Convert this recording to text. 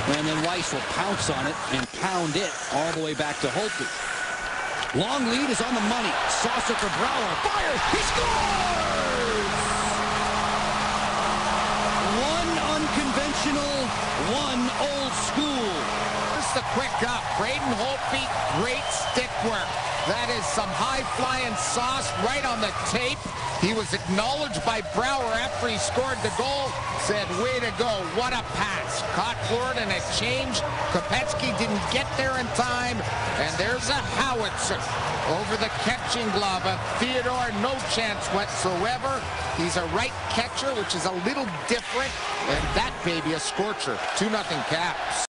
And then Weiss will pounce on it and pound it all the way back to Holtby. Long lead is on the money. Saucer for Brouwer. Fires. He scores! One unconventional, one old school. Here's the quick up. Braden Holtby, great stick work. That is some high-flying sauce right on the tape. He was acknowledged by Brouwer after he scored the goal. Said, way to go. What a pass. Caught for it and it changed. Kopetsky didn't get there in time. And there's a howitzer over the catching glove of Theodore. No chance whatsoever. He's a right catcher, which is a little different. And that baby a scorcher. 2-0 Caps.